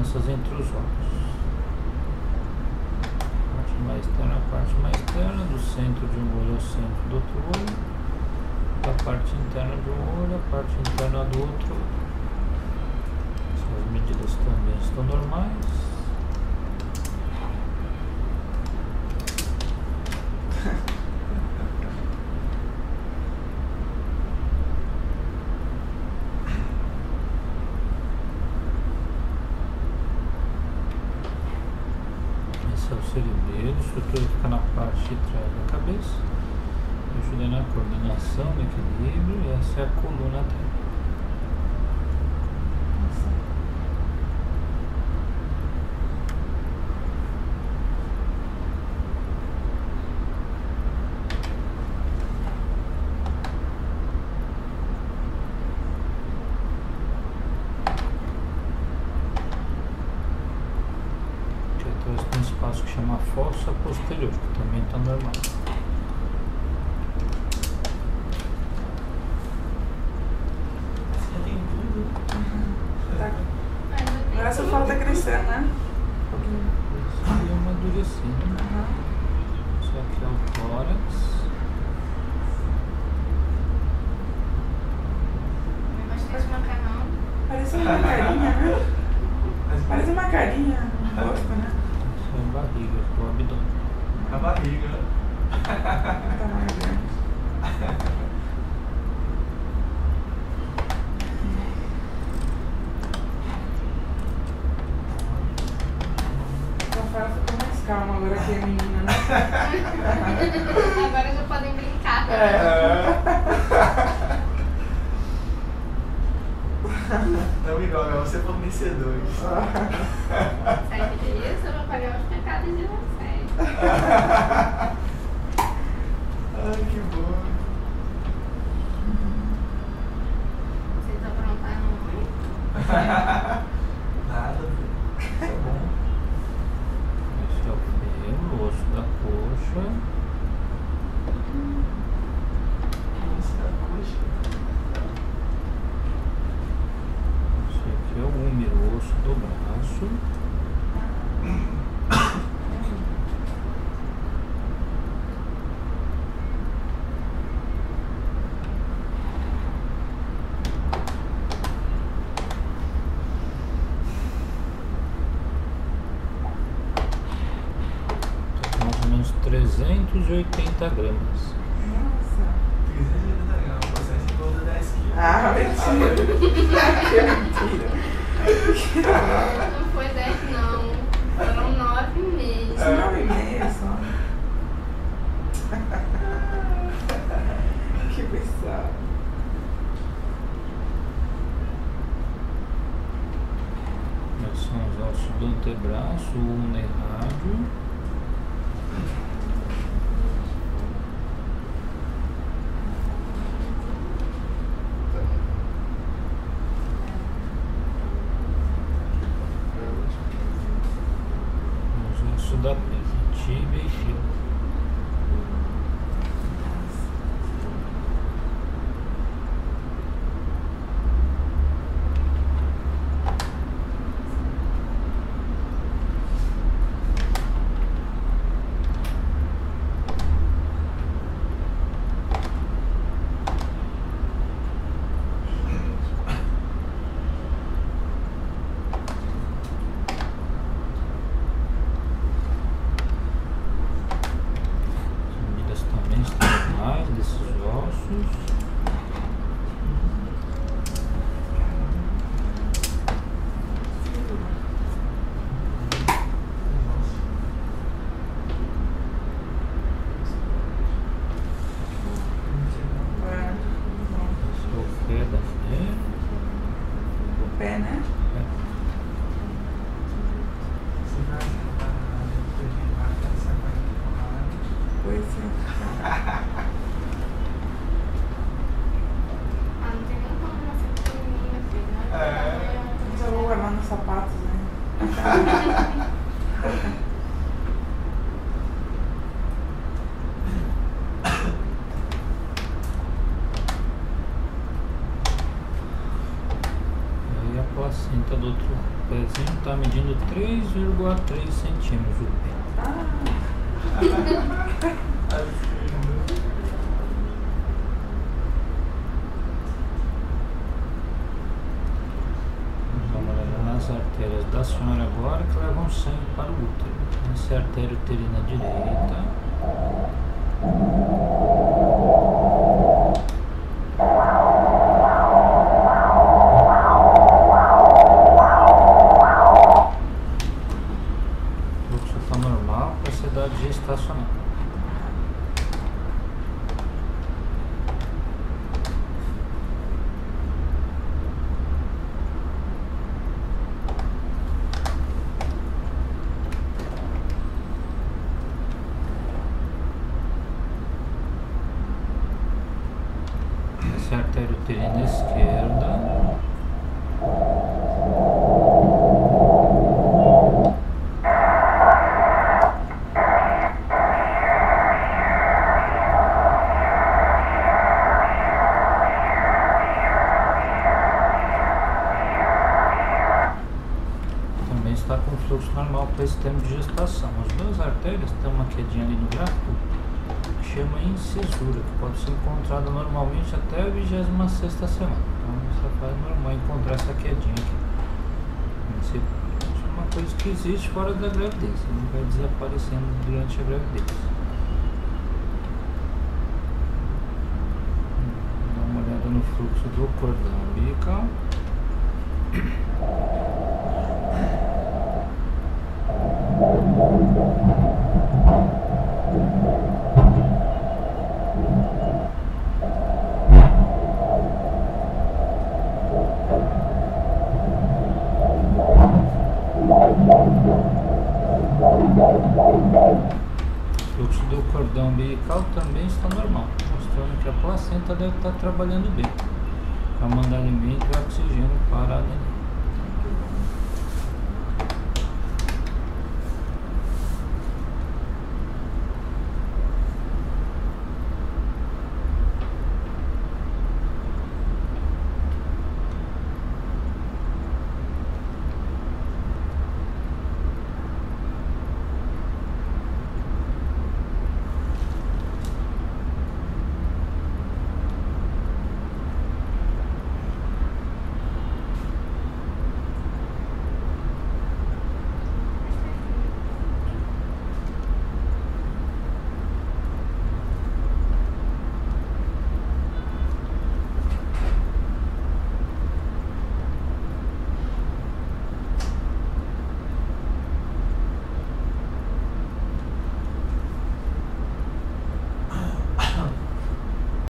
distâncias entre os olhos. Parte mais externa, parte mais externa, do centro de um olho ao centro do outro olho, da parte interna de um olho, a parte interna do outro olho. Essas medidas também estão normais. Esse é o cerebelo, a estrutura fica na parte de trás da cabeça, ajuda na coordenação, no equilíbrio, e essa é a coluna dela. Tem um espaço que chama fossa posterior, que também está normal. Você tem tudo. Tá. Agora só falta crescer, né? Isso aí é amadurecendo. Isso aqui é o tórax. Bastante macarrão. Parece uma carinha, né? Parece uma carinha no rosto, né? Isso é a barriga, o abdômen. A barriga. Tá mais grande. O Rafael ficou mais calmo agora que é menina, né? Agora já podem brincar. Não, igual, não, você é fornecedor. Sabe disso? Eu vou pagar os pecados de vocês. Ai, que bom. Vocês aprontaram muito? Nada, tá bom. Esse é o fêmur, o osso da coxa. Isso da coxa. Esse aqui é o húmero, o osso do braço. Mais ou menos 380 gramas. Nossa. 380 gramas, você é em torno de 10 quilos. Ah, mentira. Que mentira. Não foi 10 não. Foram 9 meses. 9,5 só. Que pesado. Esses são os ossos do antebraço, o ulnerrádio. Os ossos da perna, tíbia e fíbula. As medidas também estão normais desses ossos. Esse é o pé da mulher. O pé, né? Você vai marcar essa coisa. Pois é. Ah, não tem nem como você pequenininha, filho. Só vou guardar nos sapatos, né? E aí a placenta do outro pezinho. está medindo 3,3 centímetros o pé. As artérias da senhora agora que levam sangue para o útero. Essa é a artéria uterina direita. O fluxo está normal para ser dado gestacional. Essa é a artéria uterina esquerda. Também está com fluxo normal para esse tempo de gestação. As duas artérias têm uma quedinha ali no gráfico que chama incisura, que pode ser encontrada normalmente até a 26ª semana. Então você faz normal encontrar essa quedinha aqui. Isso é uma coisa que existe fora da gravidez, não vai desaparecendo durante a gravidez. Dá uma olhada no fluxo do cordão umbilical. O fluxo do cordão umbilical também está normal, mostrando que a placenta deve estar trabalhando bem para mandar alimento e oxigênio para a neném.